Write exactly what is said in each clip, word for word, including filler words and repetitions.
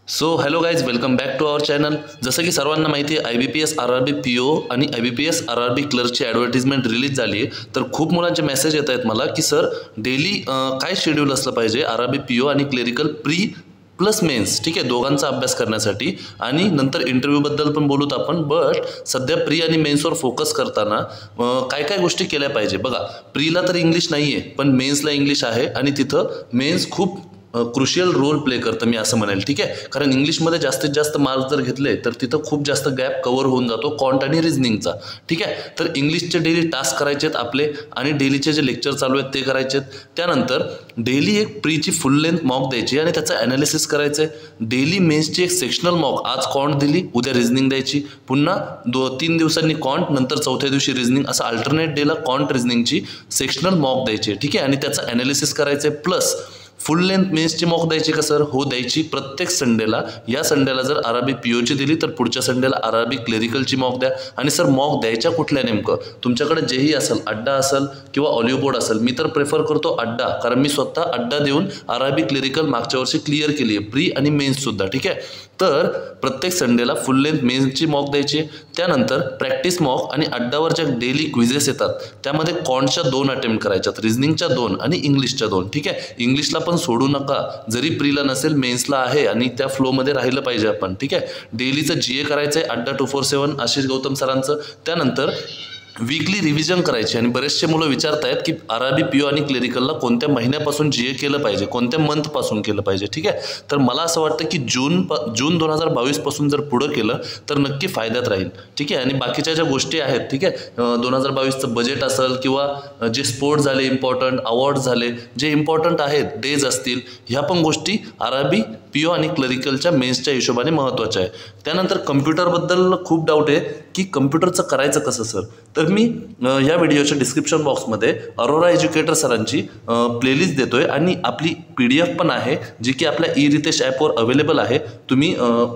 So hello guys, welcome back to our channel. जसं की सर्वांना माहिती आहे, I B P S R R B P O आणि I B P S R R B क्लर्कची advertisement release झाली आहे. तर खूप मुलांचे मेसेज येत आहेत मला की सर डेली काय शेड्यूल असलं पाहिजे R R B P O आणि क्लेरिकल प्री प्लस मेन्स, ठीक आहे, दोघांचा अभ्यास करण्यासाठी. आणि नंतर इंटरव्ह्यूबद्दल पण बोलूत आपण. बट सध्या प्री आणि मेन्सवर फोकस करताना काय काय गोष्टी केल्या पाहिजे बघा. प्रीला तर इंग्लिश नाही आहे, पण मेन्सला इंग्लिश आहे आणि तिथं मेन्स खूप क्रुशियल रोल प्ले करतं मी असं म्हणेल, ठीक आहे. कारण इंग्लिशमध्ये जास्तीत जास्त मार्क्स जर घेतले तर तिथं खूप जास्त गॅप कव्हर होऊन जातो कॉन्ट आणि रिझनिंगचा, ठीक आहे. तर इंग्लिशचे डेली टास्क करायचे आहेत आपले आणि डेलीचे जे लेक्चर चालू आहेत ते करायचे आहेत. त्यानंतर डेली एक प्रीची फुल लेंथ मॉक द्यायची आणि त्याचं ॲनालिसिस करायचं आहे. डेली मेन्सची एक सेक्शनल मॉक, आज कॉन्ट दिली, उद्या रिझनिंग द्यायची, पुन्हा दो तीन दिवसांनी कॉन्ट, नंतर चौथ्या दिवशी रिझनिंग, असं अल्टरनेट डेला कॉन्ट रिझनिंगची सेक्शनल मॉक द्यायची, ठीक आहे. आणि त्याचं ॲनालिसिस करायचं आहे. प्लस फुल लेंथ मेन्सची मॉक द्यायची का सर? हो, द्यायची प्रत्येक संडेला. या संडेला जर आर आर बी पी ओची दिली तर पुढच्या संडेला आर आर बी क्लेरिकलची मॉक द्या. आणि सर मॉक द्यायच्या कुठल्या नेमकं? तुमच्याकडे जेही असेल, अड्डा असेल किंवा ऑलिव्ह बोर्ड असेल. मी तर प्रेफर करतो अड्डा, कारण मी स्वतः अड्डा देऊन आर आर बी क्लेरिकल मागच्या वर्षी क्लिअर केली आहे, प्री आणि मेन्ससुद्धा, ठीक आहे. तर प्रत्येक संडेला फुल लेंथ मेन्सची मॉक द्यायची. त्यानंतर प्रॅक्टिस मॉक आणि अड्डावर ज्या डेली क्विजेस येतात त्यामध्ये कॉन्टच्या दोन अटेम्प्ट करायच्यात, रिझनिंगच्या दोन आणि इंग्लिशच्या दोन, ठीक आहे. इंग्लिशला पण सोडू नका, जरी प्रीला नसेल मेन्सला आहे आणि त्या फ्लोमध्ये राहिलं पाहिजे आपण, ठीक आहे. डेलीचं जी ए करायचं आहे Adda two four seven Ashish Gautam सरांचं. त्यानंतर वीकली रिव्हिजन करायची. आणि बरेचसे मुलं विचारत आहेत की R R B P O आणि क्लेरिकलला कोणत्या महिन्यापासून जी ए केलं पाहिजे, कोणत्या मंथपासून केलं पाहिजे, ठीक आहे. तर मला असं वाटतं की जून प जून दोन हजार बावीसपासून जर पुढं केलं तर नक्की फायद्यात राहील, ठीक आहे. आणि बाकीच्या ज्या गोष्टी आहेत, ठीक आहे, दोन हजार बावीसचं बजेट असेल किंवा जे स्पोर्ट्स झाले इम्पॉर्टंट, अवॉर्ड्स झाले जे इम्पॉर्टंट आहेत, डेज असतील, ह्या पण गोष्टी R R B P O आणि क्लरिकलच्या मेन्सच्या हिशोबाने महत्त्वाच्या आहे. त्यानंतर कम्प्युटरबद्दल खूप डाऊट आहे की कम्प्युटरचं करायचं कसं सर. तर मी या व्हिडिओच्या डिस्क्रिप्शन बॉक्समध्ये अरोरा एज्युकेटर सरांची प्लेलिस्ट देतो आहे आणि आपली पी डी एफ पण आहे जी की आपल्या ई रितेश ॲपवर अवेलेबल आहे. तुम्ही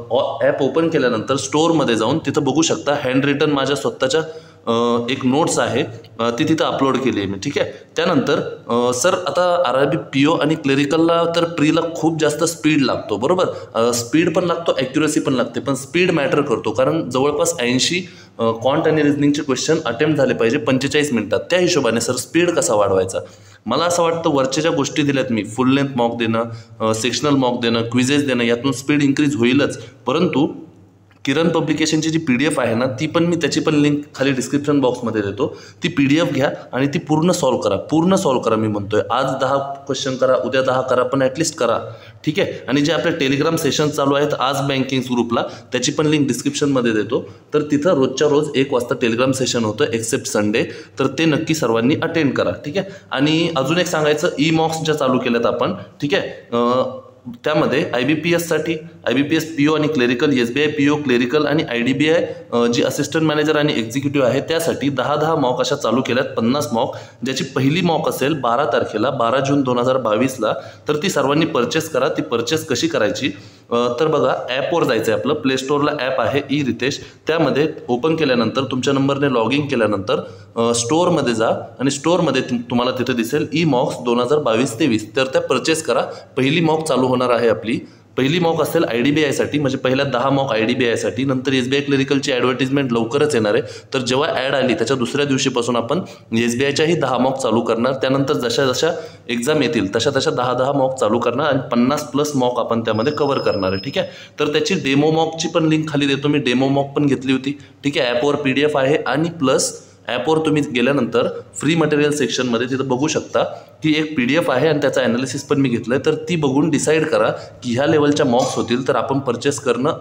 ॲप ओपन केल्यानंतर स्टोअरमध्ये जाऊन तिथं बघू शकता. हँड रिटन माझ्या स्वतःच्या एक नोट्स आहे ती तिथं अपलोड केली आहे मी, ठीक आहे. त्यानंतर सर आता R R B P O आणि क्लेरिकलला तर प्रीला खूप जास्त स्पीड लागतो, बरोबर. स्पीड पण लागतो, ॲक्युरसी पण लागते, पण स्पीड मॅटर करतो. कारण जवळपास ऐंशी कॉन्ट आणि रिझनिंगचे क्वेश्चन अटेम्प्ट झाले पाहिजे पंचेचाळीस मिनिटात. त्या हिशोबाने सर स्पीड कसा वाढवायचा? मला असं वाटतं वरच्या ज्या गोष्टी दिल्यात मी, फुल लेंथ मॉक देणं, सेक्शनल मॉक देणं, क्विजेस देणं, यातून स्पीड इन्क्रीज होईलच. परंतु किरण पब्लिकेशनची जी पी डी एफ आहे ना, ती पण मी त्याची पण लिंक खाली डिस्क्रिप्शन बॉक्समध्ये देतो. ती पी डी एफ घ्या आणि ती पूर्ण सॉल्व करा, पूर्ण सॉल्व करा. मी म्हणतोय आज दहा क्वेश्चन करा, उद्या दहा करा, पण ॲटलिस्ट करा, ठीक आहे. आणि जे आपले टेलिग्राम सेशन चालू आहेत आज बँकिंग ग्रुपला, त्याची पण लिंक डिस्क्रिप्शनमध्ये देतो. तर तिथं रोजच्या रोज एक वाजता टेलिग्राम सेशन होतं एक्सेप्ट संडे, तर ते नक्की सर्वांनी अटेंड करा, ठीक आहे. आणि अजून एक सांगायचं, ई मॉक्स ज्या चालू केल्यात आपण, ठीक आहे, त्यामध्ये आय बी पी एससाठी I B P S P O आणि clerical, S B I P O clerical आणि आय डी बी आय जी असिस्टंट मॅनेजर आणि एक्झिक्युटिव्ह आहे त्यासाठी दहा दहा मॉक अशा चालू केल्यात, पन्नास मॉक. ज्याची पहिली मॉक असेल बारा तारखेला बारा जून दोन हजार बावीसला. तर ती सर्वांनी परचेस करा. ती परचेस कशी करायची तर बघा, ॲपवर जायचं आहे आपलं. प्ले स्टोअरला ॲप आहे ई रितेश, त्यामध्ये ओपन केल्यानंतर तुमच्या नंबरने लॉग इन केल्यानंतर स्टोअरमध्ये जा आणि स्टोअरमध्ये तुम्हाला तिथे दिसेल ई मॉक्स दोन हजार बावीस तेवीस. तर त्या परचेस करा. पहिली मॉक चालू होणार आहे आपली. पहिली मॉक असेल आय डी बी आयसाठी, म्हणजे पहिल्या दहा मॉक आय डी बी आयसाठी. नंतर एस बी आय क्लेरिकलची ॲडव्हर्टिजमेंट लवकरच येणार आहे. तर जेव्हा ॲड आली त्याच्या दुसऱ्या दिवशीपासून आपण एस बी आयच्याही दहा मॉक चालू करणार. त्यानंतर जशा जशा एक्झाम येतील तशा तशा दहा दहा मॉक चालू करणार आणि पन्नास प्लस मॉक आपण त्यामध्ये कव्हर करणार आहे, ठीक आहे. तर त्याची डेमो मॉकची पण लिंक खाली देतो मी. डेमो मॉक पण घेतली होती, ठीक आहे. ॲपवर पी डी एफ आहे आणि प्लस ॲपवर तुम्ही गेल्यानंतर फ्री मटेरियल सेक्शनमध्ये तिथं बघू शकता की एक पी डी एफ आहे आणि त्याचा ॲनालिसिस पण मी घेतलं आहे. तर ती बघून डिसाईड करा की ह्या लेवलच्या मॉक्स होतील तर आपण परचेस करणं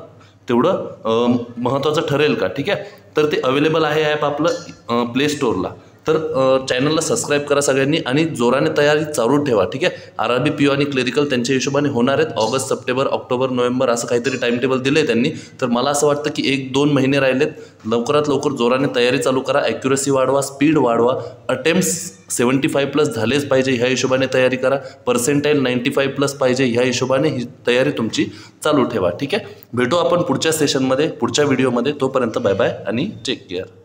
तेवढं महत्त्वाचं ठरेल का, ठीक आहे. तर ते अवेलेबल आहे ॲप आपलं प्ले स्टोअरला. तर चॅनलला सबस्क्राईब करा सगळ्यांनी आणि जोराने तयारी चालू ठेवा, ठीक आहे. R R B P O आणि क्लेरिकल त्यांच्या हिशोबाने होणार आहेत. ऑगस्ट, सप्टेंबर, ऑक्टोबर, नोव्हेंबर असं काहीतरी टाइम टेबल दिलं आहे त्यांनी. तर मला असं वाटतं की एक दोन महिने राहिलेत. लवकरात लवकर जोराने तयारी चालू करा. ॲक्युरसी वाढवा, स्पीड वाढवा. अटेम्प्ट्स सेवन्टी फाईव्ह प्लस झालेच पाहिजे ह्या हिशोबाने तयारी करा. पर्सेंटाईल नाईंटी फाईव्ह प्लस पाहिजे ह्या हिशोबाने ही तयारी तुमची चालू ठेवा, ठीक आहे. भेटू आपण पुढच्या सेशनमध्ये, पुढच्या व्हिडिओमध्ये. तोपर्यंत बाय बाय आणि टेक केअर.